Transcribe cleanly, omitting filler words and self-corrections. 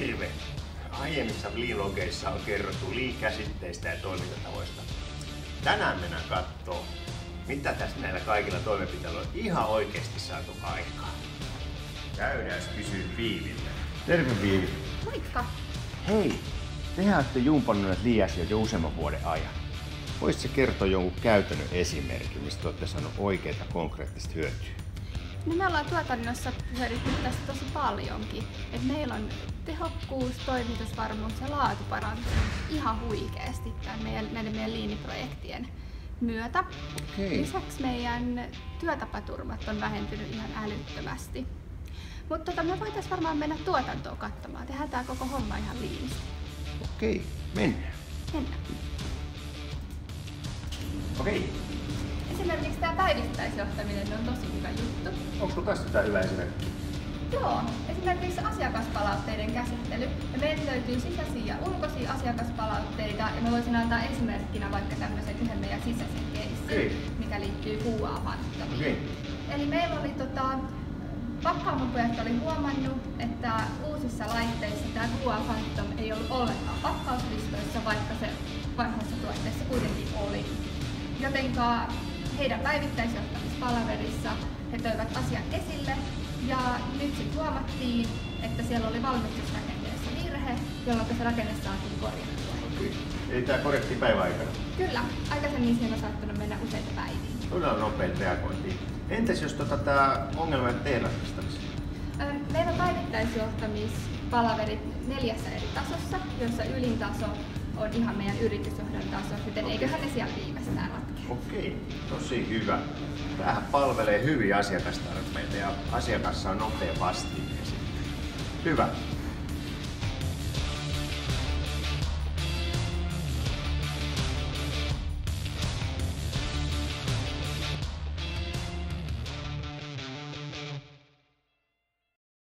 Terve! Aiemmissa vlogeissa on kerrottu käsitteistä ja toimintatavoista. Tänään mennään kattoo, mitä tässä näillä kaikilla toimenpiteillä on ihan oikeasti saatu aikaan. Käydään kysyä Viiville. Terve Viivi. Moikka! Hei, tehän olette jumpanneet liiasia jo useamman vuoden ajan. Voisitko kertoa jonkun käytännön esimerkin, mistä olette saaneet oikeita konkreettista hyötyä? No me ollaan tuotannossa hyödytty tästä tosi paljonkin. Et meillä on tehokkuus, toimitusvarmuus ja laatu parantunut ihan huikeasti näiden meidän liiniprojektien myötä. Okei. Lisäksi meidän työtapaturmat on vähentynyt ihan älyttömästi. Mutta me voitaisiin varmaan mennä tuotantoon katsomaan. Tehdään tää koko homma ihan liinisti. Okei, mennään. Mennään. Okei. Esimerkiksi tämä päivittäisjohtaminen on tosi hyvä juttu. Onko tästä tää hyvä esimerkki? Joo, esimerkiksi asiakaspalautteiden käsittely. Ja meiltä löytyy sisäisiä ja ulkoisia asiakaspalautteita ja mä voisin antaa esimerkkinä vaikka tämmöisen yhden meidän sisäisen keissin, mikä liittyy QA-fanttomiin. Eli meillä oli pakkaamopojat oli huomannut, että uusissa laitteissa tämä QA Phantom ei ollut ollenkaan pakkauslistoissa, vaikka se vanhassa tuotteessa kuitenkin oli. Jotenka heidän päivittäisjohtamispalaverissa he toivat asian esille ja nyt sitten huomattiin, että siellä oli valmistusrakenteessa virhe, jolloin se rakenne saatiin korjattua. Okei. Eli tää korjattiin päivän aikana? Kyllä, aikaisemmin siihen on saattanut mennä useita päiviä. Todella nopein reagointiin. Entäs jos tää ongelma ei tehdä ratkaistamista? Meillä on päivittäisjohtamispalaverit 4 eri tasossa, joissa ylin taso on ihan meidän yritysjohdon taso, joten eiköhän ne siellä viimeistään ratkea. Okei, tosi hyvä. Tämähän palvelee hyvin asiakastarpeita ja asiakas saa nopea vastine. Hyvä.